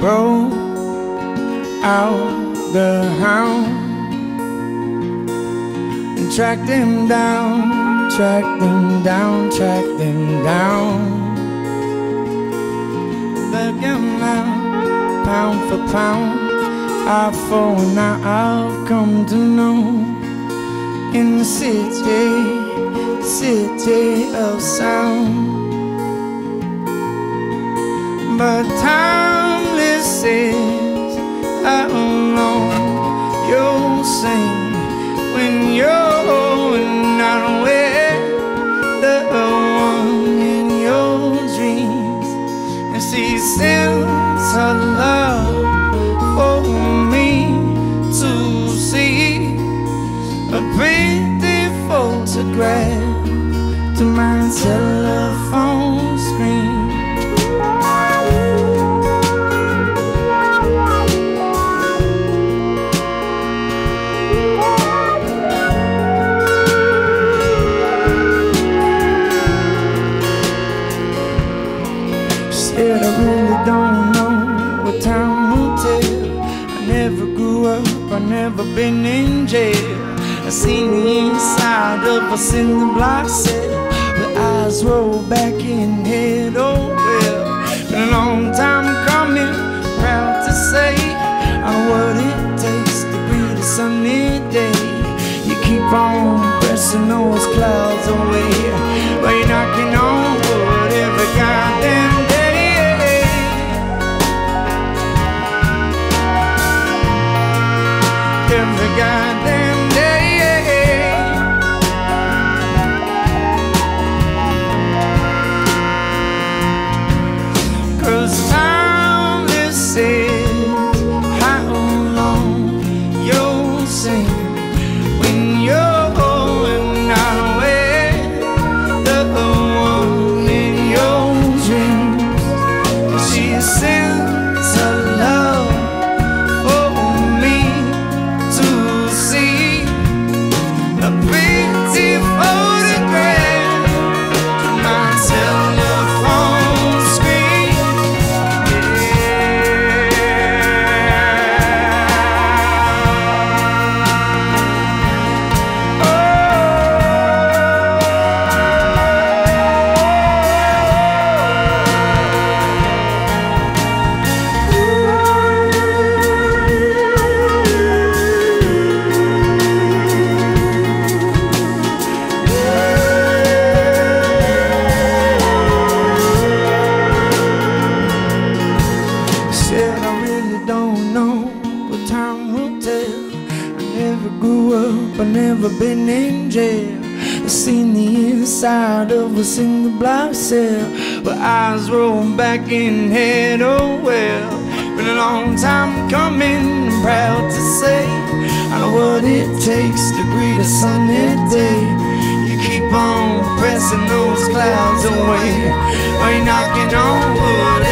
broke out the hound and tracked them down, tracked them down, tracked them down. Look out, pound for pound, eye for an eye, I've come to know. In the city of sound. But timeless is how long you'll sing when you're not with the one in your dreams. And she sends her love for me to see, a pretty photograph to my telephone screen. Said I really don't know what time will tell. I never grew up, I never been in jail. I seen the inside of a cinder block cell, the eyes roll back in head. Oh well, been a long time coming, proud to say I know what it takes to greet a sunny day. You keep on pressing those clouds away, but you're knocking on wood every goddamn day. Every goddamn day. Cause timeless is how long you'll sing when you're not with the one in your dreams. She sends her love for me to see, a pretty photograph to my telephone screen. Said I really don't know what time will tell. I never grew up, I never been in jail. I seen the inside of a single block cell, but eyes roll back in head. Oh well, been a long time coming, I'm proud to say I know what it takes to greet a sunny day. You keep on pressing those clouds away, while you're knocking on wood